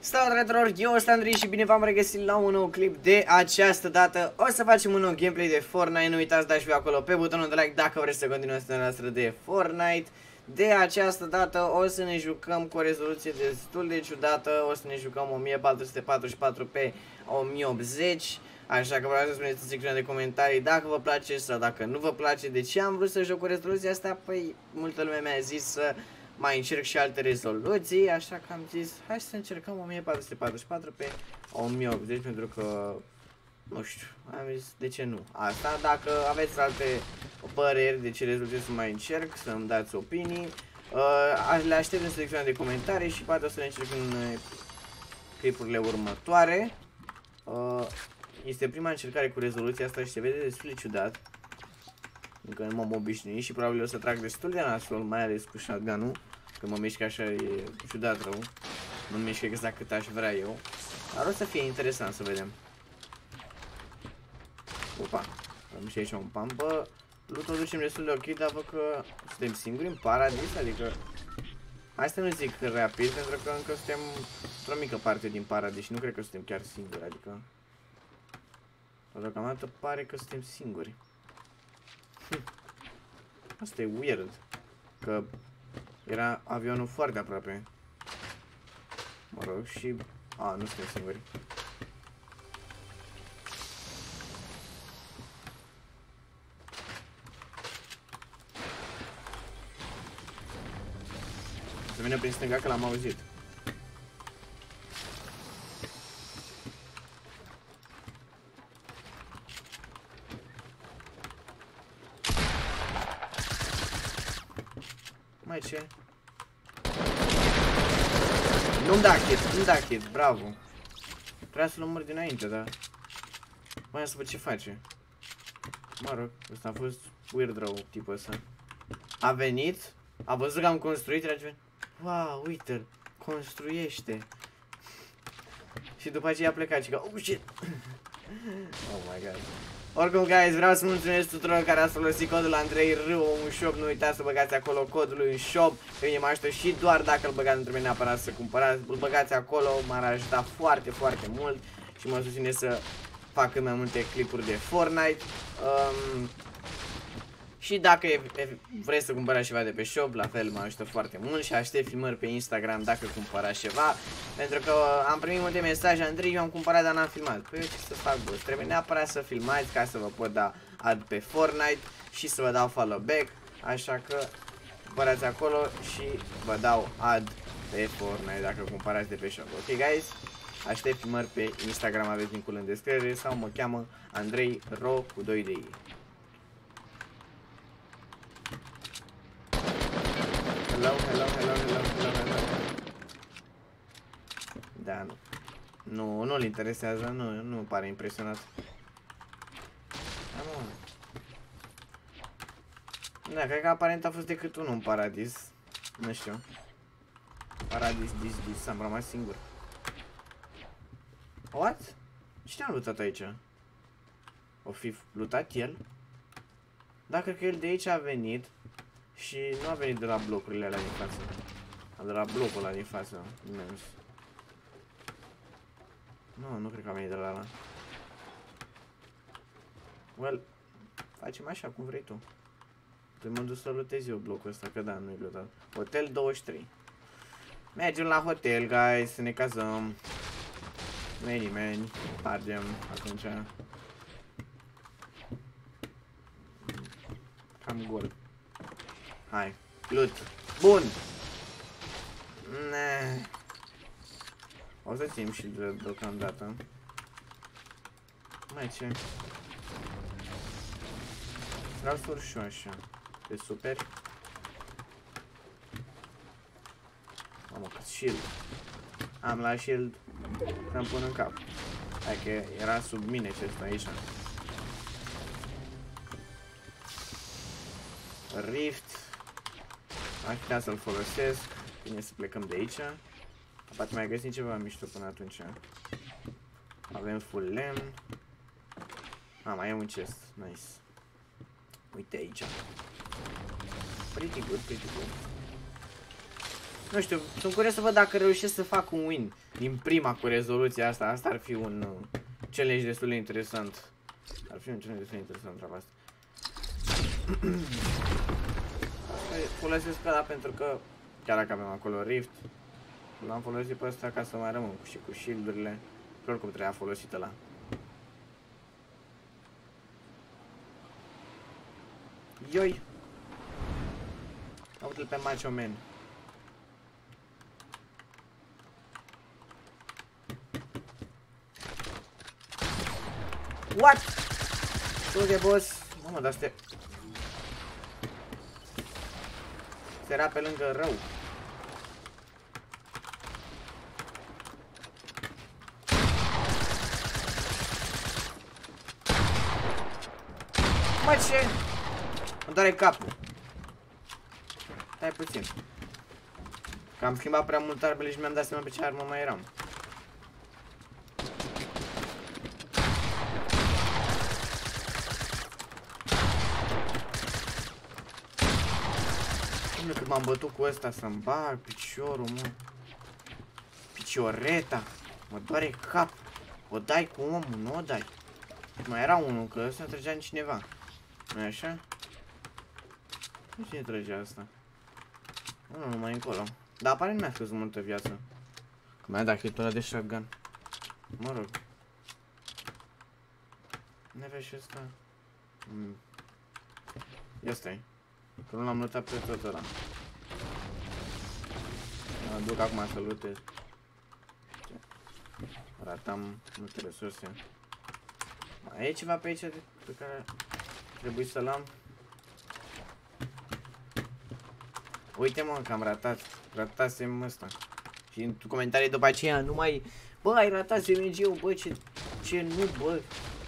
Salut tuturor, eu sunt Andrei și bine v-am regăsit la un nou clip. De această dată o să facem un nou gameplay de Fortnite. Nu uitați, dați și voi acolo pe butonul de like dacă vreți să continuăm seria noastră de Fortnite. De această dată o să ne jucăm cu o rezoluție destul de ciudată. O să ne jucăm 1444 pe 1080. Așa că vreau să spuneți în secțiunea de comentarii dacă vă place sau dacă nu vă place. De ce am vrut să joc cu rezoluția asta? Păi multă lume mi-a zis să mai încerc și alte rezoluții, așa că am zis hai să încercăm 1444 pe 1080 pentru că nu știu, am zis de ce nu asta. Dacă aveți alte păreri de ce rezoluție să mai încerc, să-mi dați opinii, le aștept în secțiunea de comentarii și poate o să le încerc în clipurile următoare. Este prima încercare cu rezoluția asta și se vede destul de ciudat, încă nu m-am obișnuit și probabil o să trag destul de nasol, mai ales cu shotgun-ul, că mă mișc așa, e ciudat rău, nu mișc exact cât aș vrea eu, dar o să fie interesant să vedem. Opa, am și aici un pampă, loot-ul o ducem destul de ok, dar văd că suntem singuri în paradis, adică hai să nu zic rapid, pentru că încă suntem într-o mică parte din paradis și nu cred că suntem chiar singuri, adică deocamdată pare că suntem singuri. Asta e weird, că era avionul foarte aproape. Mă rog, și... nu suntem singuri. Să vină prin stânga că l-am auzit. Mai ce? Nu-mi da hit, nu-mi da hit, bravo. Trebuia să-l omor dinainte, dar mai să văd ce face. Mă rog, ăsta a fost weird rău, tipul ăsta. A venit, a văzut că am construit, era ce... Wow, uite-l, construiește. Și după aceea a plecat și că, oh shit. Oh my god. Oricum, guys, vreau să mulțumesc tuturor care ați folosit codul Andrei Râu în shop. Nu uitați să băgați acolo codul în shop, pe mine mă ajută și doar dacă îl băgați, nu trebuie neapărat să cumpărați. Îl băgați acolo, m-ar ajuta foarte, foarte mult și mă susține să fac cât mai multe clipuri de Fortnite. Și dacă vreți să cumpărați ceva de pe shop, la fel mă ajută foarte mult și aștept filmări pe Instagram dacă cumpărați ceva. Pentru că am primit multe mesaje, Andrei, eu am cumpărat, dar n-am filmat. Păi eu ce să fac, bă? Trebuie neapărat să filmați ca să vă pot da ad pe Fortnite și să vă dau follow back. Așa că cumpărați acolo și vă dau ad pe Fortnite dacă cumpărați de pe shop. Ok, guys? Aștept filmări pe Instagram, aveți linkul în descriere sau mă cheamă Andrei Ro cu 2 de I. Hello. Da, nu. Nu-l interesează, nu pare impresionat. Da, cred că aparent a fost decât unul în paradis. Nu știu. Paradis, am rămas singur. What? Cine a luptat aici? O fi luptat el? Da, cred că el de aici a venit. Și nu a venit de la blocurile alea din față. De la blocul ăla din față. Imens. Nu cred că a venit de la ăla. Well, facem așa cum vrei tu. Tu mă duc să lutezi eu blocul ăsta, că da, nu-i lutat. Hotel 23. Mergem la hotel, guys, să ne cazăm. Nu e nimeni. Pargem atunci. Cam gol. Hai, loot. Bun. O să ținem și deocamdată. Mai ce? Vreau să urc și eu așa. E super. Mamă, cât shield. Am la shield să-mi pun în cap. Hai că era sub mine chestia aici. Rift. Aș putea să-l folosesc. Bine să plecăm de aici. Poate mai găsim ceva mișto până atunci. Avem full lemn. Mai e un chest. Nice. Uite aici. Pretty good. Nu știu, sunt curios să văd dacă reușesc să fac un win din prima cu rezoluția asta. Asta ar fi un challenge destul de interesant. Ar fi un challenge destul de interesant, treaba asta. Folosesc ăla pentru că, chiar dacă avem acolo Rift, l-am folosit pe ăsta ca să mai rămân și cu shield-urile. Oricum trebuia folosit ăla. Ioi! Uite-l pe Macho Man. What? Du-te, boss! Mamă, dar se era pe lângă rău. Mă, ce? Îmi doare capul. Stai puțin. Că am schimbat prea mult armele și mi-am dat seama pe ce armă mai eram. Cât m-am bătut cu ăsta să-mi bag piciorul, mă. Picioreta. Mă doare cap. O dai cu omul, nu o dai. Mai era unul, că ăsta trăgea în cineva. Nu-i așa? Nu cine trăgea asta? Nu, numai încolo. Dar apare nu mi-a scăzut multă viață. Că mi-a dat hitul ăla de shotgun. Mă rog. Ne vezi și ăsta? Ia stai. Că nu l-am notat pe tot ăla. Mă duc acum să lutez. Ratam multe resurse. Mai e ceva pe aici pe care trebuie să-l am? Uite, mă, că am ratat. Ratasem ăsta. Și în comentarii după aceea nu mai... Bă, ai ratat SMG-ul, bă, ce nu, bă.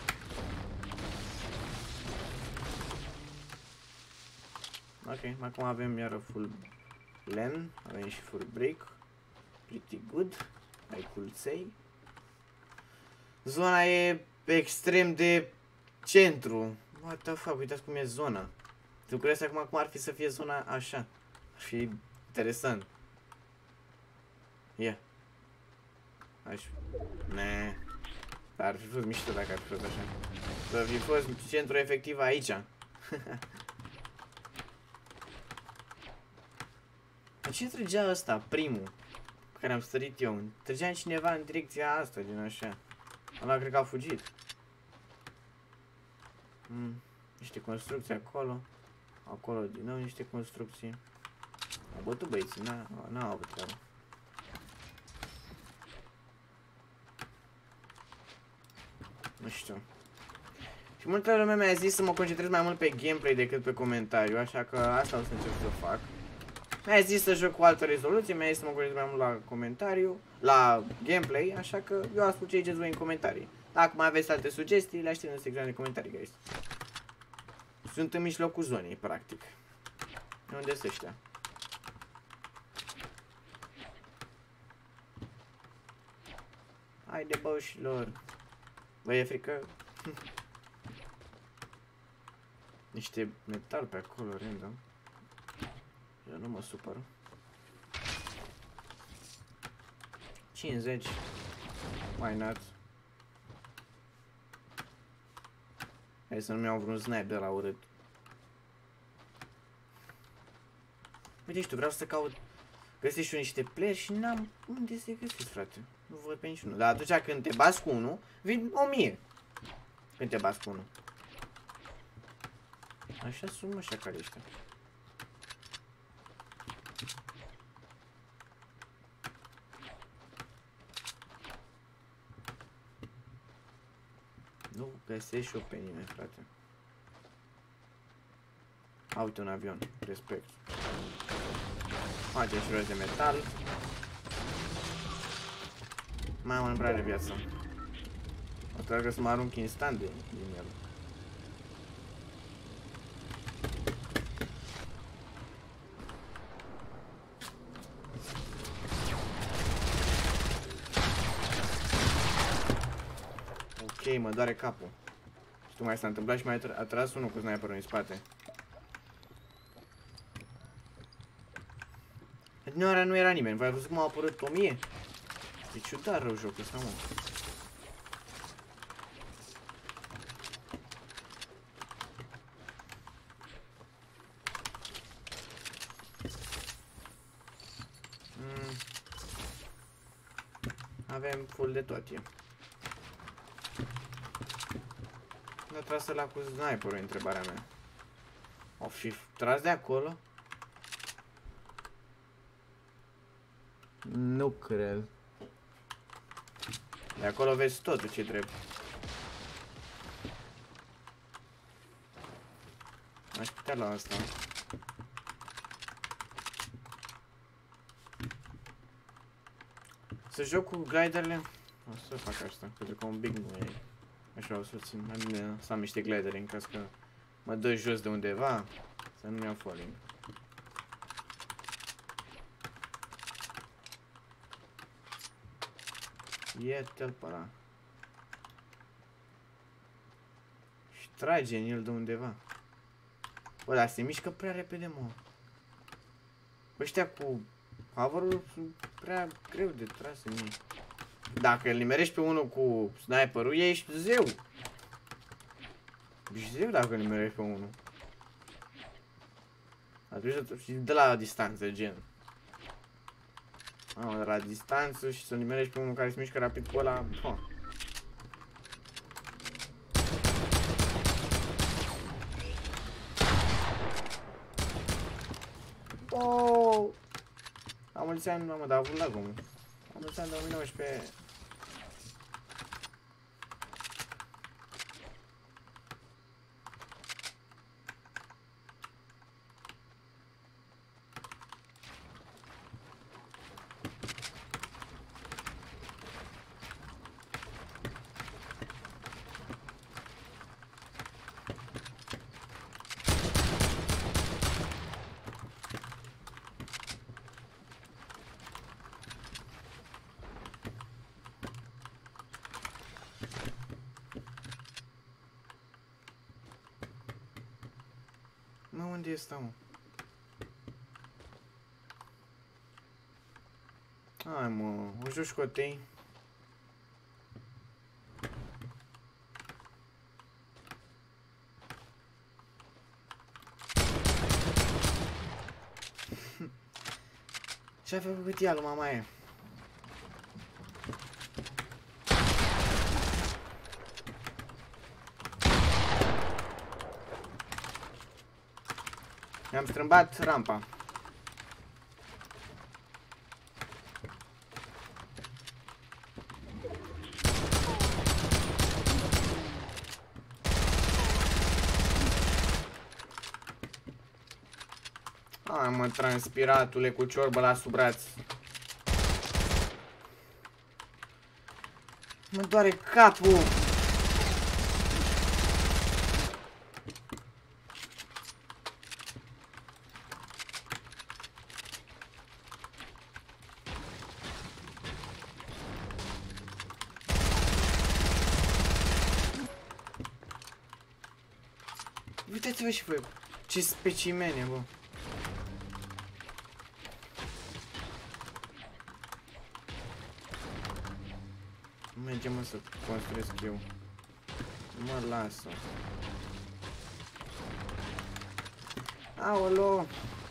Ok, acum avem iară full len, avem și full break. Pretty good. I could say. Zona e extrem de centru. What the fuck, uitați cum e zona. Tu crezi acum cum ar fi să fie zona așa? Ar fi interesant. Yeah. Aș... Ne. Dar ar fi fost mișto dacă ar fi fost așa. Să fi fost centru efectiv aici. Ce trăgea ăsta, primul? Pe care am stărit eu. Trăgea cineva în direcția asta, din așa. Ăla cred că a fugit. Niște construcții acolo. Acolo din nou niște construcții. Au bătut băieții, n-au avut treabă. Nu știu. Și multă lume mi-a zis să mă concentrez mai mult pe gameplay decât pe comentariu, așa că asta o să încerc să fac. Mi-a zis să joc cu altă rezoluție, mi-a zis să mă concentrez mai mult la comentariu, la gameplay, așa că eu ascult ce ziceți voi în comentarii. Dacă mai aveți alte sugestii, le aștept în secțiunea de comentarii, guys. Sunt în mijlocul zonei, practic. Unde sunt ăștia? Haide, băușilor. Bă, e frică? Niște metal pe acolo, random. Eu nu mă supăr. 50. Why not? Hai să nu-mi iau vreun snipe de la urât. Uite, știu, vreau să caut. Găsesc și eu niște player și n-am unde să-i găsesc, frate. Nu văd pe niciunul. Dar atunci când te bați cu unul, vin 1000. Când te bați cu unul. Așa sunt, mă, așa care ăștia. Nu găsești și eu pe nimeni, frate. Uite un avion, respect. Facem și rost de metal. Mai am un prea de viață. O trebuie să mă arunc instant din el. Ok, mă doare capul. Știu, mai s-a întâmplat și mai a tras unul cu sniperul în spate. Nu era nimeni. V-ai văzut cum au apărut 1000? E ciudat rău jocul ăsta, mă. Avem full de tot, e. Dar trasă la cu sniperul, întrebarea mea. O fi tras de acolo? Nu cred. De acolo vezi totul ce trebuie. Aș putea la asta. Să joc cu gliderele? O să fac asta, pentru că un big nu e. Așa o să țin, mai bine să am niște glidere în caz că mă dă jos de undeva, să nu iau falling. Iete-l pe ăla. Și trage în el de undeva. Bă, dar se mișcă prea repede, mă. Ăștia cu hover-ul sunt prea greu de tras în ei. Dacă îl nimerești pe unul cu sniperul, ești zeu. Ești zeu dacă îl nimerești pe unul. Atunci și de la distanță, gen. De la distanță și să-l nimerești pe unul care se mișcă rapid cu ăla. Oh! La mulți ani, mamă, dar a avut lag, omul. La mulți ani 2019. Mă, unde este, mă? Hai, mă, o joci cu tei. Ce-a făcut ea lui mamaie? I-am strâmbat rampa. Hai, mă, transpiratule cu ciorbă la sub braț. Mă doare capul. Uitați-vă și voi, ce specimene, bă. Mergem, mă, să construiesc eu. Mă lasă. Aolo!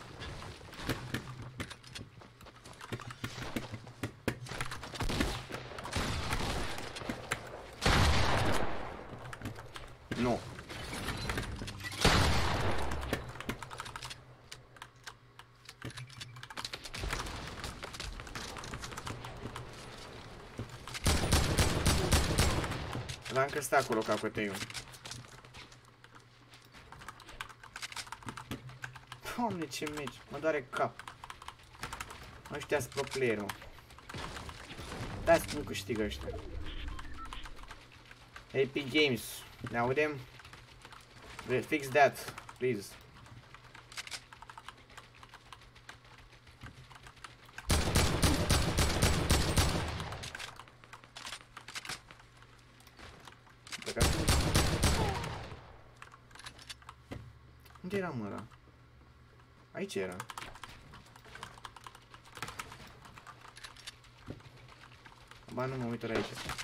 Nu. Dar încă stă acolo capăteiul. Doamne, ce meci, mă doare cap. Ăștia sunt pro player, mă. Da-ți nu câștigă ăștia. AP Games, ne audem? Fix that, please. Unde era, mă, ăla? Aici era. Ba nu mă uit ori aici.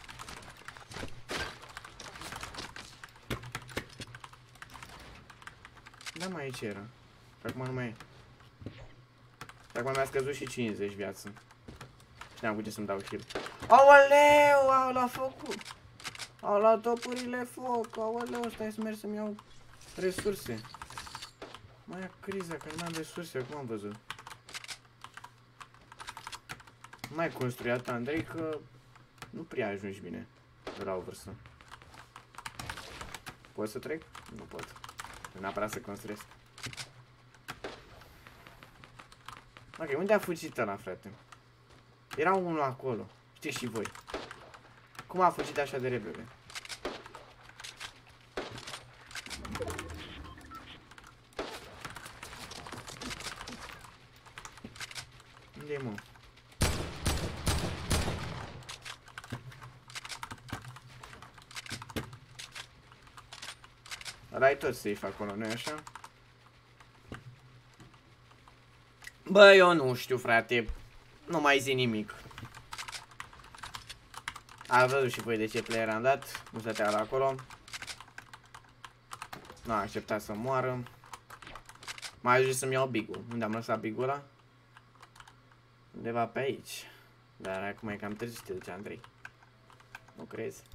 Da, mai aici era. Că acum nu mai e. Acum mi-a scăzut și 50 viață. Și n-am cu ce să-mi dau heal. Aoleu, au luat focul. Au luat topurile foc. Aoleu, stai să merg să-mi iau resurse. Mai ia criza, că nu mai am resurse, acum am văzut. Mai construiat Andrei, că nu prea ajungi bine de la o vârstă. Pot să trec? Nu pot. Neapărat să construiesc. Ok, unde a fugit ăla, frate? Era unul acolo. Știți și voi. Cum a fugit așa de repede? Unde e, mă? Ăla e tot safe acolo, nu-i așa? Bă, eu nu știu, frate. Nu mai zi nimic. Ați văzut și voi de ce player am dat. Nu stătea la acolo. Nu a acceptat să moară. Mai ajunge să-mi iau bigul. Unde am lăsat bigul ăla? Undeva pe aici. Dar acum e cam târziu să te duci, Andrei. Nu crezi?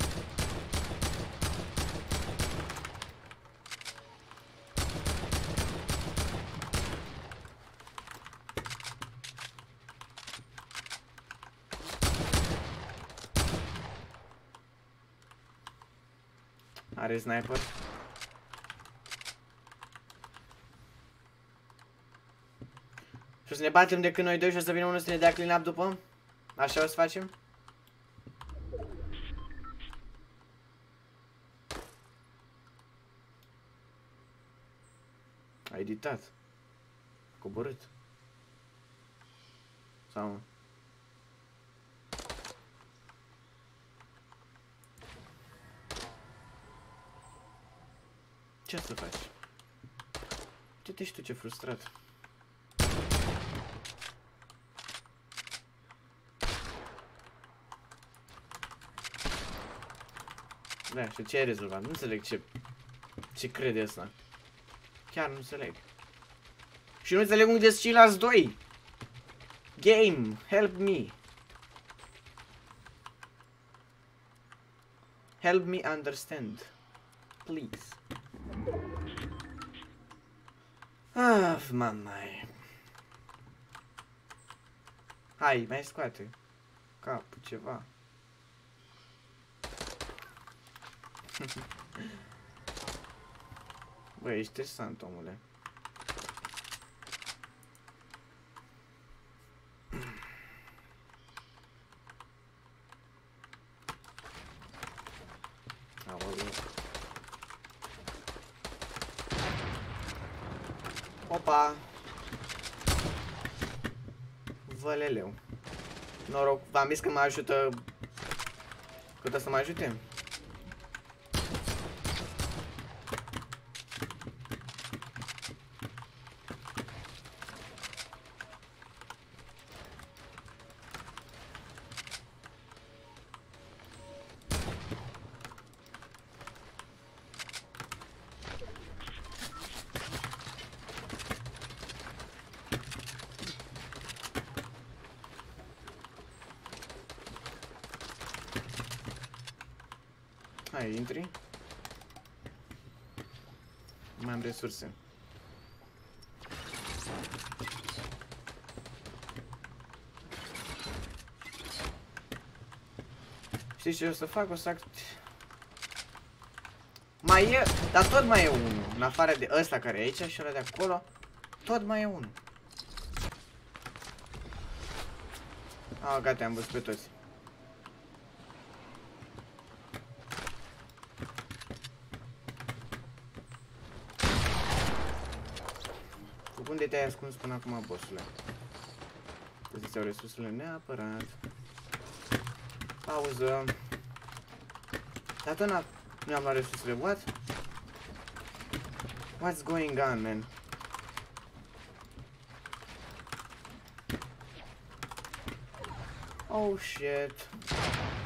Are sniper. Și o să ne batem decât noi doi și o să vină unul să ne dea clean up după? Așa o să facem? A editat. A coborât. Sau... Ce să faci? Uite-te și tu ce frustrat. Da, și ce ai rezolvat? Nu înțeleg ce crede ăsta. Chiar nu înțeleg. Și nu înțeleg unde sunt ceilalți doi. Game, help me. Help me understand. Please. Ah, mamai. Hai, mai scoate capul ceva. Băi, ești stresant, omule. Aoleu. Opa! Văleleu. Noroc, v-am zis că mă ajută. Cât o să mă ajute? Hai, intri. Mai am resurse. Știi ce o să fac? O să mai e, dar tot mai e unul. În afară de ăsta care e aici și ăla de acolo, tot mai e unul. Ah, gata, am văzut pe toți. Unde te-ai ascuns până acum, bossule? Trebuie să iau resursele neapărat. Pauză. Dar tot nu am luat resursele, what? What's going on, man? Oh, shit.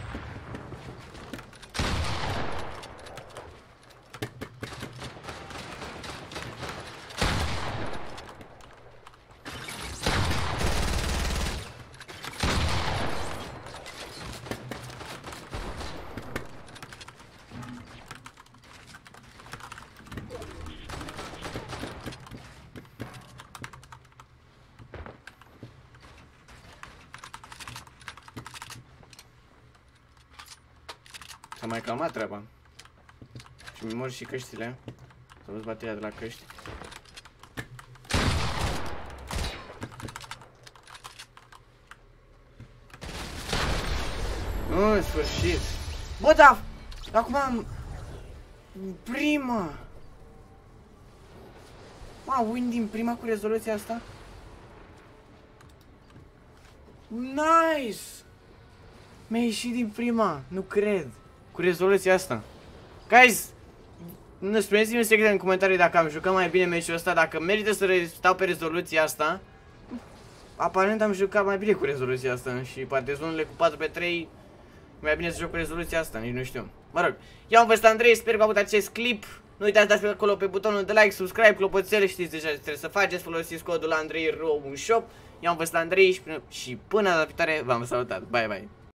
S-a mai calmat treaba. Și mi mor și căștile. S-a văzut bateria de la căști. În sfârșit. Bă, da! Acum am... prima! Ma, win din prima cu rezoluția asta? Nice! Mi-a ieșit din prima, nu cred. Cu rezoluția asta. Guys, spuneți-mi un secret în comentarii dacă am jucat mai bine meciul ăsta, dacă merită să stau pe rezoluția asta. Aparent am jucat mai bine cu rezoluția asta și poate zonele cu 4x3 mai bine să joc cu rezoluția asta, nici nu știu. Mă rog, eu am fost Andrei, sper că v-a plăcut acest clip. Nu uitați dați pe acolo pe butonul de like, subscribe, clopoțele, știți deja ce trebuie să faceți, folosiți codul AndreiRo în shop. Eu am fost Andrei și până data viitoare v-am salutat. Bye bye.